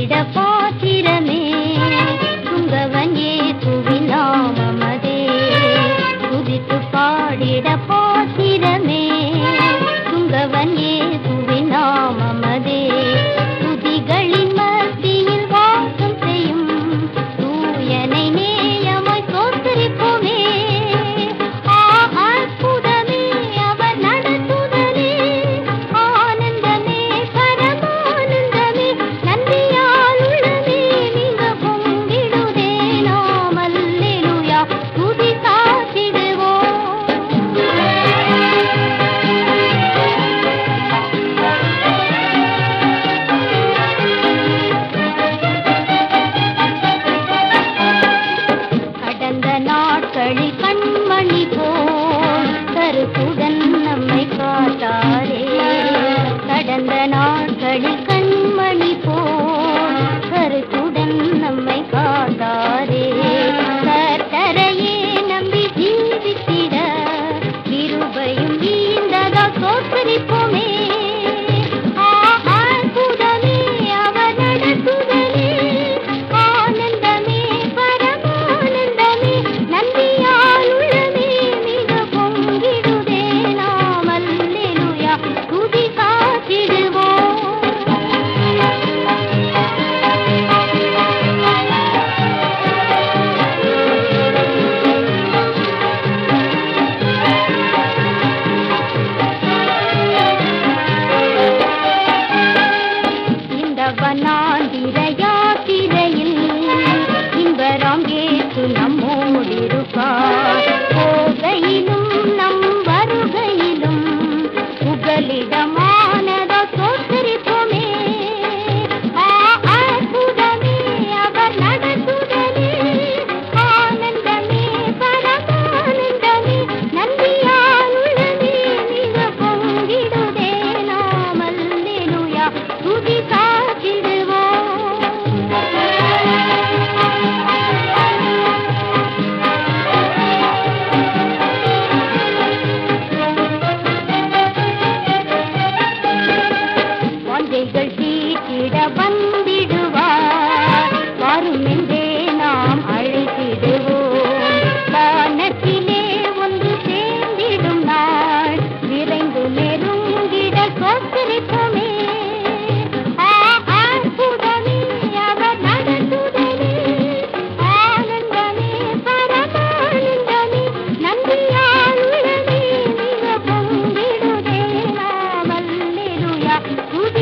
பாடிட பாத்திரமே துங்கவன் இயேசுவின் நாமமதே துதித்து பாடிட பாத்திரமே துங்கவன் இயேசுவின் நாமமதே துதிகளின் மத்தியில் வாசம் செய்யும் தூயனை நேயமாய் தோத்தரிப்போமே அற்புதமே அவர் நடத்துதலே ஆனந்தமே பரமானந்தமே நன்றியால் உள்ளமே நீங்க பொங்கிடுதே நாம் அல்லேலூயா துதி காத்திடுவோம். கடந்த நாட்களில் கண்மணி போல் கருத்துடன் நம்மை காத்தாரே கடந்த நாட்களில் கண்மணி போல் கருத்துடன் நம்மை காத்தாரே கர்த்தரையே நம்பி ஜீவித்திட கிருபையும் ஈந்ததா தோத்தரிப்போமே அற்புதமே அவர் நடத்துதலே ஆனந்தமே பரமானந்தமே நன்றியால் உள்ளமே மிக பொங்கிடுதே நாம் அல்லேலூயா துதி காத்திடுவோம். இந்த வனாந்திர யாத்திரையில் இன்பராம் இயேசு நம்மோடிருப்பார் போகையிலும் நம் வருகையிலும் புகலிடமானத தோத்தரிப்போமே அற்புதமே அவர் நடத்துதலே ஆனந்தமே பரமானந்தமே நன்றியால் உள்ளமே மிக பொங்கிடுதே நாம் அல்லேலூயா துதி காத்திடுவோம். இந்த வனாந்திர யாத்திரையில் இன்பராம் இயேசு நம்மோடிருப்பார் போகையிலும் நம் வருகையிலும் புகலிடமானதோ தோத்தரிப்போமே அற்புதமே அவர் நடத்துதலே ஆனந்தமே பரமானந்தமே நன்றியால் உள்ளமே மிக பொங்கிடுதே நாம் அல்லேலூயா துதி காத்திடுவோம். வாஞ்சைகள் தீட்டிட வந்திடுவார் வரும் என்றே நாம் அழைத்திடுவோம் வானத்திலே ஒன்று சேர்ந்திடும் நாள் விரைந்து நெருங்கிட தோத்தரிப்போமே அற்புதமே அவர் நடத்துதலே ஆனந்தமே பரமானந்தமே நன்றியால் உள்ளமே மிக பொங்கிடுதே நாம் அல்லேலூயா துதி